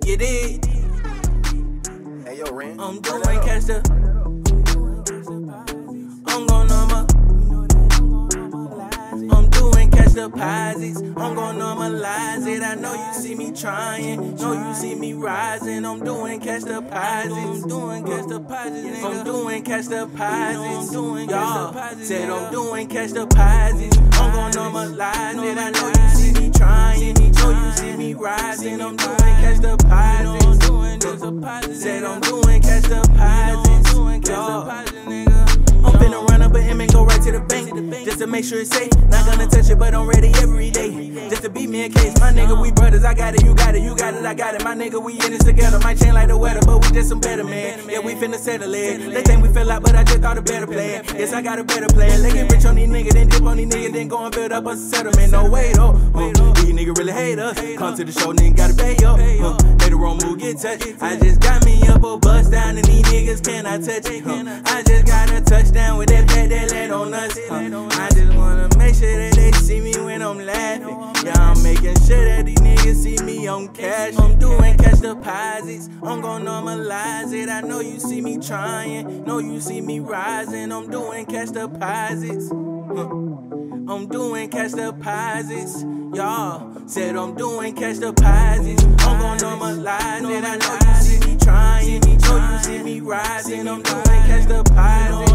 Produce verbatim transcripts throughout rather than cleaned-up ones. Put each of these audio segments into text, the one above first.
you dig? Hey, yo, Ren. I'm doing cash the. I'm gon' normal. I'm doing cash deposits. I'm gon' normalize it. I know you see me trying. Know you see me rising. I'm doing cash deposits. I'm doing cash deposits. I'm doing cash deposits. Y'all said I'm doing cash deposits. I'm gon' normalize it. I know you see me trying. Know you see me rising. I'm doing cash deposits. Said I'm doing cash deposits. Y'all. I'm finna run up a M and go right to the bank, just to make sure it's safe. Not gonna touch it, but I'm ready every day, just to beat me in case. My nigga, we brothers, I got it, you got it, you got it, I got it. My nigga, we in this together, might change like the weather, but we just some better man. Yeah, we finna settle it. They think we fell out, but I just thought a better plan. Yes, I got a better plan. They get rich on these niggas, then dip on these niggas, then go and build up a settlement. No way though, uh, these niggas really hate us. Come to the show, nigga, gotta pay up. Uh, made the wrong move, get touched. I just got me up a bust down, and these niggas cannot touch it. Uh, I just got a touchdown with that bat that let on us. Uh, I just wanna make sure that they see me when I'm laughing. Yeah, I'm making sure that these niggas see me on cash. I'm doing cash deposits. I'm gon' normalize it. I know you see me trying. Know you see me rising. I'm doing cash deposits. Uh, I'm doing cash deposits. Y'all said I'm doing cash deposits. I'm gon' normalize it. I know you see me trying. Know you see me rising. I'm doing cash deposits.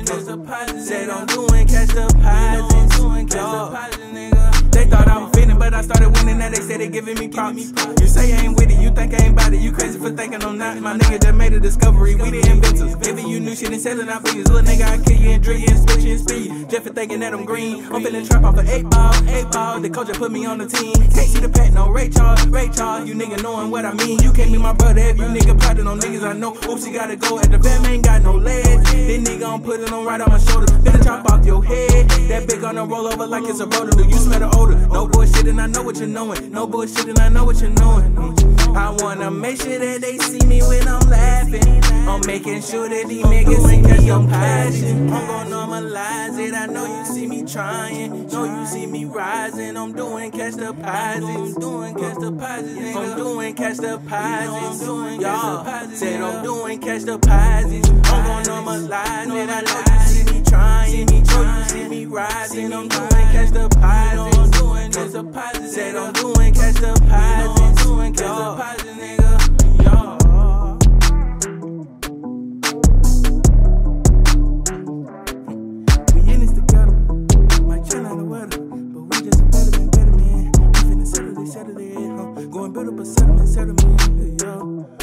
Said I'm doing cash deposits. Y'all. They thought I was finna, but I started winning. Now they say they giving me props. You say I ain't with it, you think I ain't about it. You crazy for thinking I'm not. My nigga just made a discovery. We the inventors. Giving you new shit and selling out for you. Little nigga, I kill you and drill you and switch you and speed. Just for thinking that I'm green. I'm feeling trap off of eight ball, eight ball. The coach just put me on the team. Can't see the pack, no Ray Charles, Ray Charles. You nigga knowing what I mean. You can't be my brother if you nigga plotting on niggas I know. Oops, you gotta go. At the fam ain't got no legs. This nigga I'm putting on right on my shoulders. Finna chop off your head. That big gonna roll over like it's a rotor. Do you smell the odor? No bullshit and I know what you're knowing. No bullshit and I know what you're knowing. I wanna make sure that they see me when I'm laughing. I'm making sure that these niggas see me on passion. I'm gon' normalize it. I know you see me trying. Know you see me rising. I'm doing cash deposits. Doing cash deposits. I'm doing cash deposits. Y'all said I'm doing cash deposits. I'm gon' normalize it. I know you see me trying. Know you see me rising. I'm doing cash deposits. Said I'm doing cash deposits. Doing cash deposits, nigga. Y'all. We in this together. Might chill out the weather, but we just a better man, better man. We finna settle this, settle it, huh? Go and build up a settlement, settlement, yo.